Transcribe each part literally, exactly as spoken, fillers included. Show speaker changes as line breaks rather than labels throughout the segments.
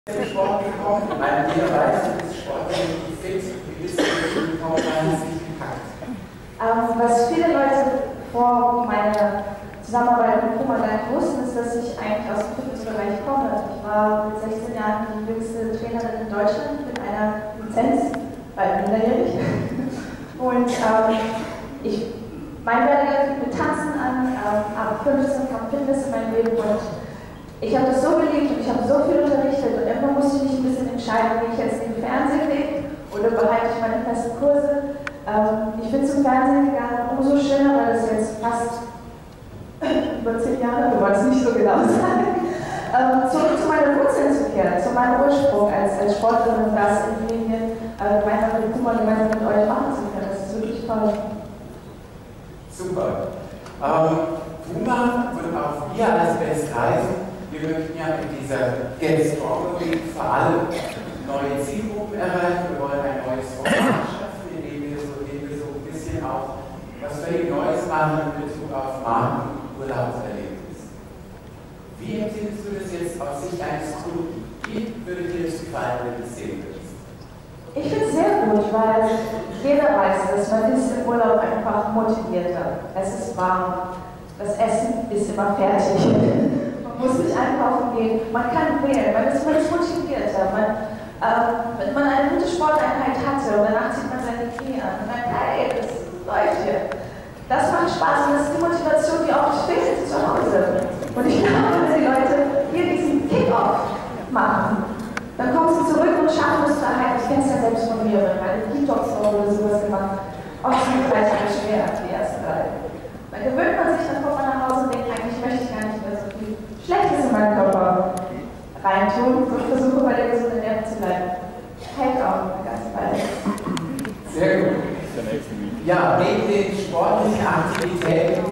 Sport gekommen, weil jeder weiß, du bist sportlich fit, du bist nicht gepackt.
Ähm, was viele Leute vor meiner Zusammenarbeit mit Puma gar nicht wussten, ist, dass ich eigentlich aus dem Fitnessbereich komme. Ich war mit sechzehn Jahren die jüngste Trainerin in Deutschland mit einer Lizenz, bald minderjährig. Und ähm, ich, mein Werdegang fing mit Tanzen an, ähm, ab fünfzehn kam Fitness in meinem Leben und ich habe das so geliebt und ich habe so viel unterrichtet und immer musste ich mich ein bisschen entscheiden, gehe ich jetzt in den Fernsehen gehe oder behalte ich meine festen Kurse. Ähm, ich bin zum Fernsehen gegangen, umso schöner, weil das jetzt fast über zehn Jahre, wir wollen es nicht so genau sagen, ähm, zurück zu meinen Wurzeln zu kehren, zu meinem Ursprung als, als Sportlerin, das in Linien äh, gemeinsam mit Puma, gemeinsam mit euch machen zu können. Das ist wirklich toll.
Super. Ähm, Puma und auch wir als Best Reisen, wir möchten ja mit dieser Get Stronger Week vor allem neue Zielgruppen erreichen. Wir wollen ein neues Format schaffen, in dem wir so, in dem wir so ein bisschen auch was völlig Neues machen in Bezug auf Marken und Urlaubserlebnis. Wie empfindest du das jetzt aus Sicht eines Kunden? Wie würde dir das gefallen, wenn du es sehen würdest?
Ich finde es sehr gut, weil jeder weiß, dass man ist im Urlaub einfach motivierter. Es ist warm, das Essen ist immer fertig. Man muss nicht einkaufen gehen, man kann wählen, man ist, man ist motivierter. Man, ähm, wenn man eine gute Sporteinheit hatte und danach zieht man seine Knie an und dann, hey, das läuft hier. Das macht Spaß und das ist die Motivation, die auch fehlt zu Hause. Und ich glaube, wenn die Leute hier diesen Kick-Off machen, dann kommen sie zurück und schaffen es zu erhalten. Ich kenne es ja selbst von mir, wenn meine Detox oder sowas gemacht habe. Oh, das ist gleich schwer, die ersten drei. Dann gewöhnt man sich, dann kommt man nach Hause und denkt, eigentlich möchte ich gar nicht mehr so viel Schlechtes in meinen Körper reintun und versuche bei der gesunden Ernährung zu bleiben. Hält auch eine ganze Weile.
Sehr gut. Ja, neben den sportlichen Aktivitäten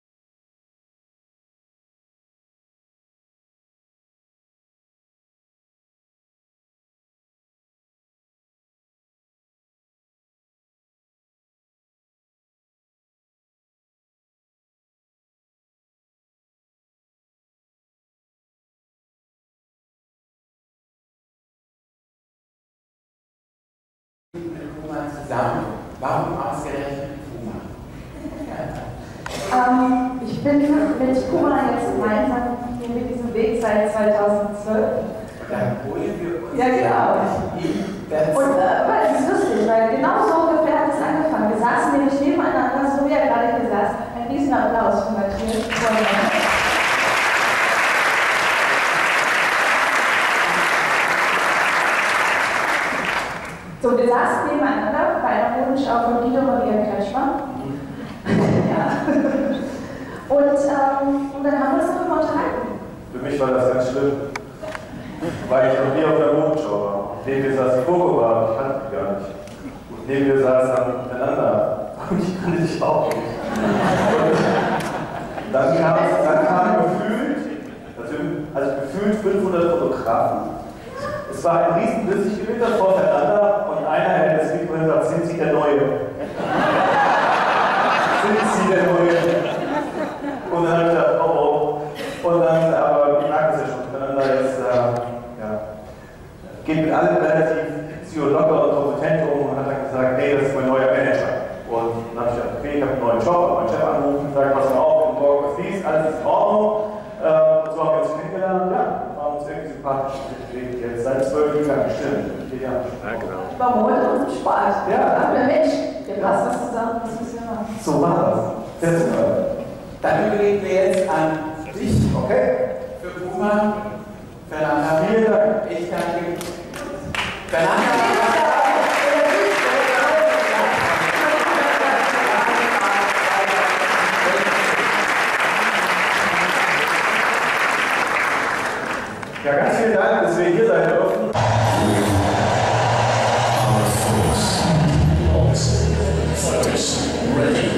mit Puma zusammen. Warum ausgerechnet Puma?
ähm, ich bin mit Puma jetzt gemeinsam hier mit diesem Weg seit zweitausendzwölf.
Dann holen wir uns
ja, genau. Und äh, weil es ist lustig, weil genau so ungefähr hat es angefangen. Wir saßen nämlich nebeneinander, so wie er gerade hier saß. Ein riesen Applaus von Matthias. So, wir saßen nebeneinander bei einer Modenschau von Guido Maria Kretschmer. Ja. Und, ähm, und dann haben wir uns darüber unterhalten.
Für mich war das ganz schlimm, weil ich noch nie auf der Modenschau war. Neben mir saß Coco war, ich kannte die gar nicht. Und neben mir saß dann miteinander und ich kannte dich auch nicht. Und dann kam, dann kam gefühlt, also gefühlt fünfhundert Fotografen. Es war ein riesen Flüssiggewitter voreinander und einer hält das Mikro und sagt, sind Sie der Neue? Sind Sie der Neue? Und dann habe ich gedacht, oh oh. Und dann, aber ich mag das ja schon miteinander, jetzt, äh, ja, geht mit allem relativ locker und kompetent um und hat dann gesagt, hey, das ist mein neuer Manager. Und dann habe ich gedacht, okay, ich habe einen neuen Job, habe meinen Chef angerufen und gesagt, pass mal auf, und morgen was dies, alles ist in Ordnung. Äh, und so haben wir uns kennengelernt, ja, waren uns irgendwie sympathisch. Jetzt seit zwölf Jahren bestimmt. Ja, genau.
War Mode und Sport.
Ja.
Aber Mensch, wir passen das zusammen, das müssen wir machen.
So war das. Sehr super.
Dann überlegen wir jetzt an dich,
okay?
Für Puma, Fernanda.
Vielen Dank.
Ich danke. Fernanda.
Ja, ganz vielen Dank, dass wir hier sein dürfen.
Ready.